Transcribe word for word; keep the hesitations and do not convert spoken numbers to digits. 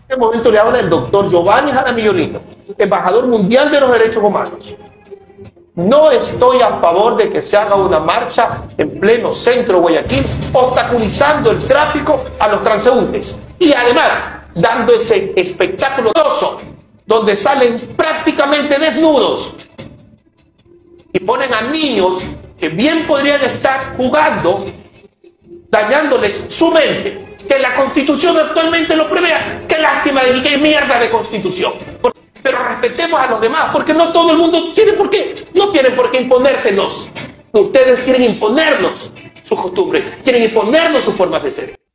En este momento le habla el doctor Giovanni Jaramillo, embajador mundial de los derechos humanos. No estoy a favor de que se haga una marcha en pleno centro de Guayaquil, obstaculizando el tráfico a los transeúntes. Y además, dando ese espectáculo oso, donde salen prácticamente desnudos y ponen a niños que bien podrían estar jugando, dañándoles su mente. Que la Constitución actualmente lo prevea. Qué lástima de qué mierda de Constitución. Pero respetemos a los demás, porque no todo el mundo tiene por qué, no tienen por qué imponérsenos. Ustedes quieren imponernos sus costumbres, quieren imponernos sus formas de ser.